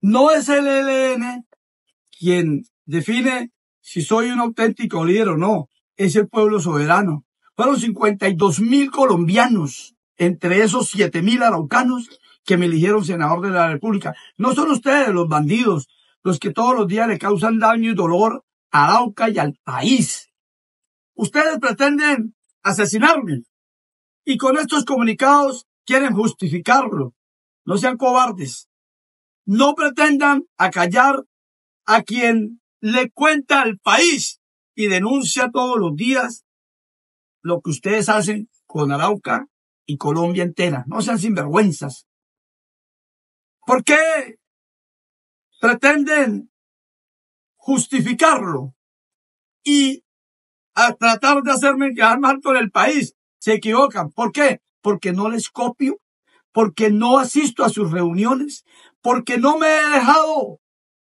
No es el ELN quien define si soy un auténtico líder o no, es el pueblo soberano. Fueron 52.000 colombianos, entre esos 7.000 araucanos que me eligieron senador de la República. No son ustedes los bandidos, los que todos los días le causan daño y dolor a Arauca y al país. Ustedes pretenden asesinarme y con estos comunicados quieren justificarlo. No sean cobardes. No pretendan acallar a quien le cuenta al país y denuncia todos los días lo que ustedes hacen con Arauca y Colombia entera. No sean sinvergüenzas. ¿Por qué pretenden justificarlo y a tratar de hacerme quedar mal con el país? Se equivocan. ¿Por qué? Porque no les copio, porque no asisto a sus reuniones, porque no me he dejado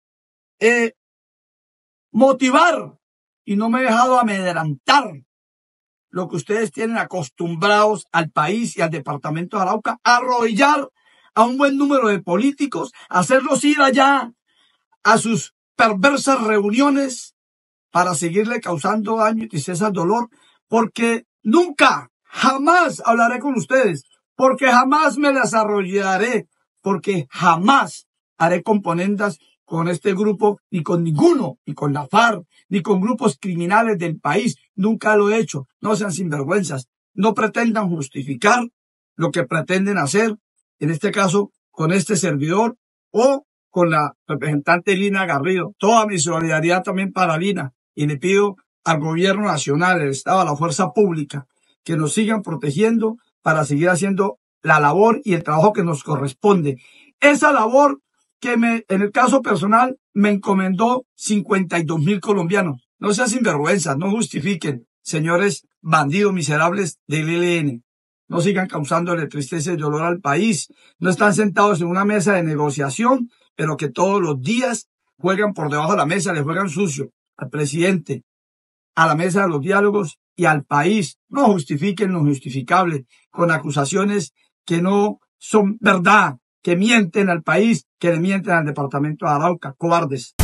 motivar y no me he dejado amedrentar. Lo que ustedes tienen acostumbrados al país y al departamento de Arauca, a arrodillar a un buen número de políticos, hacerlos ir allá a sus perversas reuniones para seguirle causando daño y tristeza, dolor, porque nunca, jamás hablaré con ustedes, porque jamás me las arrodillaré, porque jamás haré componendas con este grupo, ni con ninguno, ni con la FARC, ni con grupos criminales del país. Nunca lo he hecho. No sean sinvergüenzas. No pretendan justificar lo que pretenden hacer, en este caso, con este servidor o con la representante Lina Garrido. Toda mi solidaridad también para Lina. Y le pido al gobierno nacional, el Estado, a la fuerza pública, que nos sigan protegiendo para seguir haciendo la labor y el trabajo que nos corresponde. Esa labor que en el caso personal me encomendó 52.000 colombianos. No sean sinvergüenzas, no justifiquen, señores bandidos miserables del ELN. No sigan causándole tristeza y dolor al país. No están sentados en una mesa de negociación, pero que todos los días juegan por debajo de la mesa, le juegan sucio al presidente, a la mesa de los diálogos y al país. No justifiquen lo injustificable con acusaciones que no son verdad, que mienten al país, que le mienten al departamento de Arauca. Cobardes.